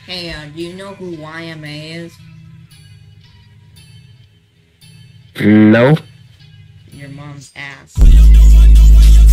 Hey, do you know who YMA is? No. Your mom's ass.